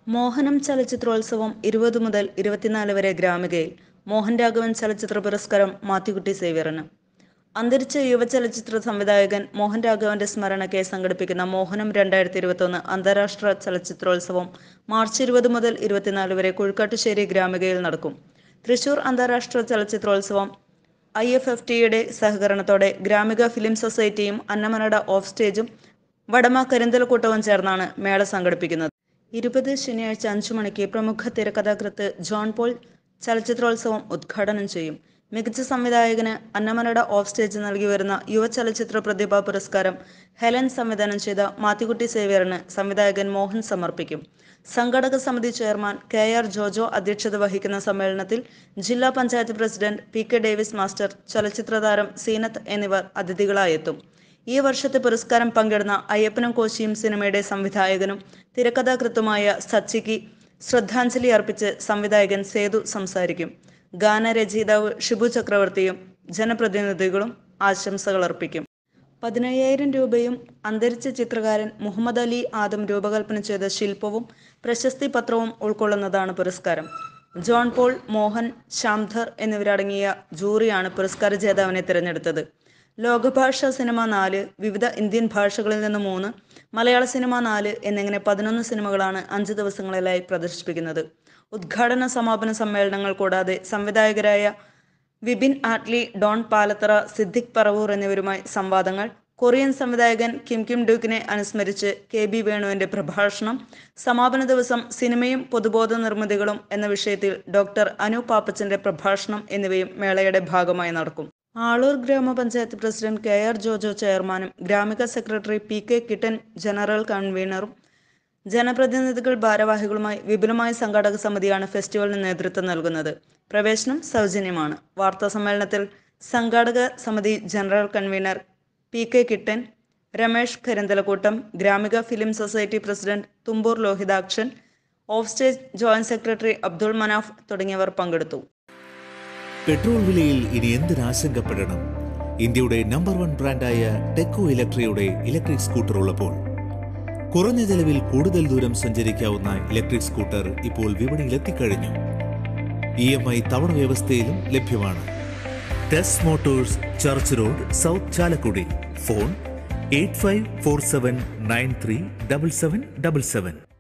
മോഹനം ചലച്ചിത്രോത്സവം 20 മുതൽ 24 വരെ ഗ്രാമികയിൽ മോഹൻ രാഘവൻ ചലച്ചിത്ര പുരസ്കാരം മാത്യുക്കുട്ടി സേവ്യറിന്. അന്തരിച്ച യുവചലച്ചിത്ര സംവിധായകൻ മോഹൻ രാഘവന്റെ സ്മരണയ്ക്ക് സംഘടിപ്പിക്കുന്ന മോഹനം 2021 അന്താരാഷ്ട്ര ചലച്ചിത്രോത്സവം മാർച്ച് 20 മുതൽ 24 വരെ കുഴിക്കാട്ടുശ്ശേരി ഗ്രാമികയിൽ നടക്കും. തൃശൂർ അന്താരാഷ്ട്ര ചലച്ചിത്രോത്സവം IFFT-യുടെ സഹകരണത്തോടെ ഗ്രാമിക ഫിലിം സൊസൈറ്റിയും അന്നമനട ഓഫ് സ്റ്റേജും വടമ കരിന്തലക്കൂട്ടവും ചേർന്നാണ് മേള സംഘടിപ്പിക്കുന്നത്. 20 ശനിയാഴ്ച 5 മണിക്ക് പ്രമുഖ തിരക്കഥാകൃത്ത് ജോൺ പോൾ ചലച്ചിത്രോത്സവം ഉദ്ഘാടനം ചെയ്യും. മികച്ച സംവിധായകന് അന്നമനട ഓഫ് സ്റ്റേജ് നൽകി വരുന്ന യുവചലച്ചിത്ര പ്രതിഭാ പുരസ്കാരം ഹെലൻ സംവിധാനം ചെയ്ത മാത്യുക്കുട്ടി സേവ്യറിന് സംവിധായകൻ മോഹൻ സമർപ്പിക്കും. സംഘാടക സമിതി ചെയർമാൻ KR ജോജോ അധ്യക്ഷത വഹിക്കുന്ന സമ്മേളനത്തിൽ ജില്ലാ panchayat president PK Davis master, ചലച്ചിത്രതാരം സീനത്ത് എന്നിവർ അതിഥികളായെത്തും. ഈ വർഷത്തെ പുരസ്കാരം പങ്കിടുന്ന അയ്യപ്പനും കോശിയും സിനിമയുടെ സംവിധായകനും തിരക്കഥാകൃത്തുമായ സച്ചിക്ക് ശ്രദ്ധാഞ്ജലി അർപ്പിച്ച് സംവിധായകൻ സേതു സംസാരിക്കും. ഗാനരചയിതാവ് ഷിബു ചക്രവർത്തിയും ജനപ്രതിനിധികളും ആശംസകൾ അർപ്പിക്കും. 15,000 രൂപയും അന്തരിച്ച ചിത്രകാരൻ മുഹമ്മദ് അലി ആദം രൂപകൽപ്പന ചെയ്ത ശില്പവും പ്രശസ്തി പത്രവും ഉൾക്കൊള്ളുന്നതാണ് പുരസ്കാരം. ജോൺ പോൾ, മോഹൻ, ശ്യാംധർ എന്നിവരടങ്ങിയ ജൂറിയാണ് പുരസ്കാര ജേതാവിനെ തിരഞ്ഞെടുത്തത്. ലോകഭാഷാ സിനിമ 4, വിവിധ ഇന്ത്യൻ ഭാഷകളിൽ നിന്ന് 3, മലയാള സിനിമ 4 എന്നിങ്ങനെ 11 സിനിമകളാണ് 5 ദിവസങ്ങളിലായി പ്രദർശിപ്പിക്കുന്നത്. ഉദ്ഘാടന സമാപന സമ്മേളനങ്ങൾ കൂടാതെ സംവിധായകരായ വിപിൻ ആറ്റ്ലി, ഡോൺ പാലത്തറ, സിദ്ദിഖ് പറവൂർ എന്നിവരുമായി സംവാദങ്ങൾ, കൊറിയൻ സംവിധായകൻ കിം ഡ്യൂക്കിനെ അനുസ്മരിച്ച് KB വേണുവിന്റെ പ്രഭാഷണം, സമാപന ദിവസം സിനിമയും പൊതുബോധ നിർമ്മിതികളും എന്ന വിഷയത്തിൽ ഡോക്ടർ അനു പാപ്പച്ചന്റെ പ്രഭാഷണം എന്നിവയും മേളയുടെ ഭാഗമായി നടക്കും. ആളൂർ ഗ്രാമപഞ്ചായത്ത് പ്രസിഡന്റ് KR ജോജോ ചെയർമാനും Gramika secretary PK Kittan general കൺവീനറും ജനപ്രതിനിധികൾ ഭാരവാഹികളുമായി വിപുലമായ സംഘാടക സമിതിയാണ് ഫെസ്റ്റിവലിന് നേതൃത്വം നൽകുന്നത്. പ്രവേശനം സൗജന്യമാണ്. വാർത്താ സമ്മേളനത്തിൽ സംഘാടക സമിതി general convener PK Kittan, Ramesh Karinthalakoottam, Gramika film society president Thumboor Lohithakshan, off stage joint secretary Abdul Manaf തുടങ്ങിയവർ പങ്കെടുത്തു. പെട്രോൾ വിലയിൽ ഇനി എന്തിനാശങ്കപ്പെടണം? ഇന്ത്യയുടെ നമ്പർ 1 ബ്രാൻഡായ ടെക്കോ ഇലക്ട്രിയുടെ ഇലക്ട്രിക് സ്കൂട്ടർ ഉള്ളപ്പോൾ കുറഞ്ഞ ചെലവിൽ കൂടുതൽ ദൂരം സഞ്ചരിക്കാവുന്ന ഇലക്ട്രിക് സ്കൂട്ടർ ഇപ്പോൾ വിപണിയിൽ എത്തിക്കഴിഞ്ഞു. EMI തവണ വ്യവസ്ഥയിലും ലഭ്യമാണ്. Tes motors, church road, south Chalakudy. Phone 8547937777.